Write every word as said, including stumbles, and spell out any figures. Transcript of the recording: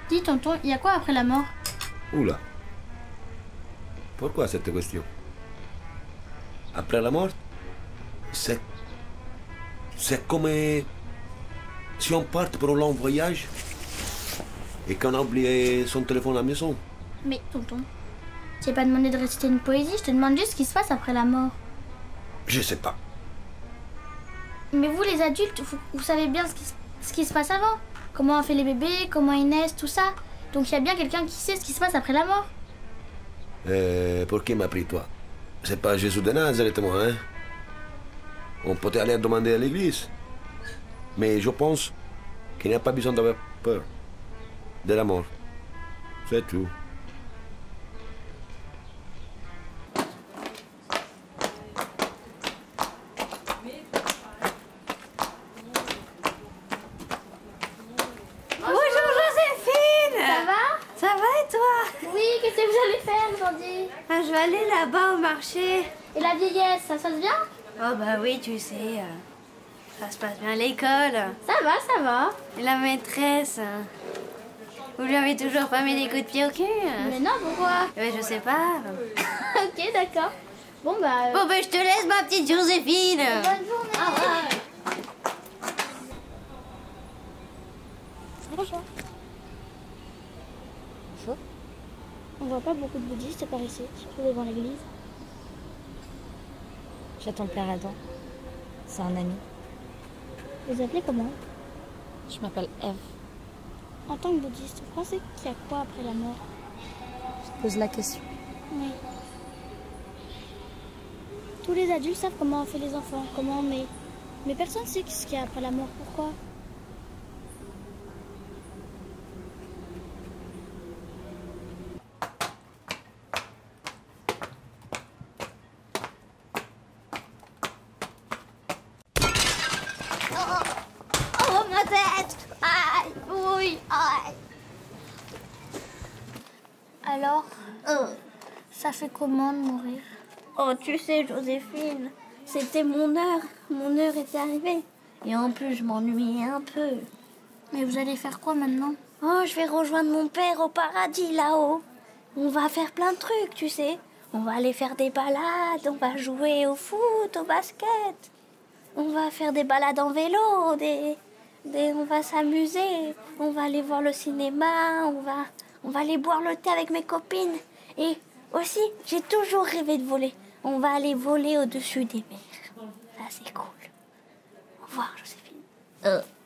Dis tonton, il y a quoi après la mort? Oula. Pourquoi cette question? Après la mort, c'est... C'est comme si on part pour un long voyage et qu'on a oublié son téléphone à la maison. Mais tonton, je t'ai pas demandé de réciter une poésie, je te demande juste ce qui se passe après la mort. Je sais pas. Mais vous les adultes, vous, vous savez bien ce qui, ce qui se passe avant. Comment on fait les bébés, comment ils naissent, tout ça. Donc il y a bien quelqu'un qui sait ce qui se passe après la mort. Euh, pour qui m'a pris toi? C'est pas Jésus de Nazareth, moi, hein? On peut aller demander à l'église. Mais je pense qu'il n'y a pas besoin d'avoir peur de la mort. C'est tout. Bonjour Joséphine! Ça va? Ça va et toi? Oui, qu'est-ce que vous allez faire aujourd'hui? Ah, je vais aller là-bas au marché. Et la vieillesse, ça se passe bien? Oh bah oui, tu sais, euh, ça se passe bien à l'école. Ça va, ça va. Et la maîtresse, euh, vous lui avez toujours pas mis des coups de pied au cul? Mais non, pourquoi? Ouais, je sais pas. Ok, d'accord. Bon bah... euh, Bon bah je te laisse ma petite Joséphine. Bonne journée. Au revoir. Bonjour. Bonjour. On voit pas beaucoup de bouddhistes par ici, surtout devant l'église. J'attends le père Adam. C'est un ami. Vous appelez comment? Je m'appelle Eve. En tant que bouddhiste, vous pensez qu'il y a quoi après la mort? Je te pose la question. Oui. Tous les adultes savent comment on fait les enfants, comment on met. Mais personne ne sait ce qu'il y a après la mort. Pourquoi? Oh ma tête! Aïe! Oui! Aïe! Alors, Oh. ça fait comment de mourir? Oh, tu sais, Joséphine, c'était mon heure. Mon heure était arrivée. Et en plus, je m'ennuyais un peu. Mais vous allez faire quoi maintenant? Oh, je vais rejoindre mon père au paradis, là-haut. On va faire plein de trucs, tu sais. On va aller faire des balades, on va jouer au foot, au basket. On va faire des balades en vélo, des... des... on va s'amuser. On va aller voir le cinéma, on va... on va aller boire le thé avec mes copines. Et aussi, j'ai toujours rêvé de voler. On va aller voler au-dessus des mers. Ça, c'est cool. Au revoir, Joséphine. Euh.